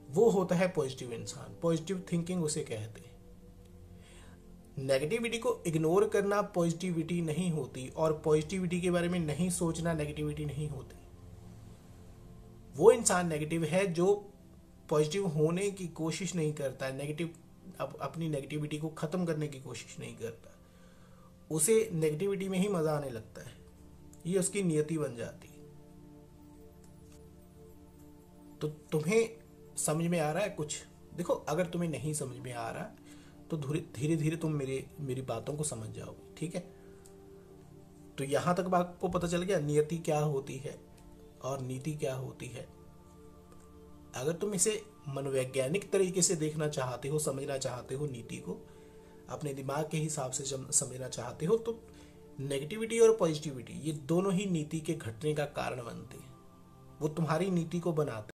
वो होता है पॉजिटिव इंसान। पॉजिटिव थिंकिंग उसे कहते हैं। नेगेटिविटी को इग्नोर करना पॉजिटिविटी नहीं होती, और पॉजिटिविटी के बारे में नहीं सोचना नेगेटिविटी नहीं होती। वो इंसान नेगेटिव है जो पॉजिटिव होने की कोशिश नहीं करता है, अपनी नेगेटिविटी को खत्म करने की कोशिश नहीं करता। उसे नेगेटिविटी में ही मजा आने लगता है, ये उसकी नियति बन जाती है। तो तुम्हें समझ में आ रहा है कुछ? देखो, अगर तुम्हें नहीं समझ में आ रहा तो धीरे धीरे तुम मेरी बातों को समझ जाओगे, ठीक है? तो यहां तक आपको पता चल गया नियति क्या होती है और नीति क्या होती है। अगर तुम इसे मनोवैज्ञानिक तरीके से देखना चाहते हो, समझना चाहते हो, नीति को अपने दिमाग के हिसाब से समझना चाहते हो, तो नेगेटिविटी और पॉजिटिविटी ये दोनों ही नीति के घटने का कारण बनते हैं। वो तुम्हारी नीति को बनाते हैं।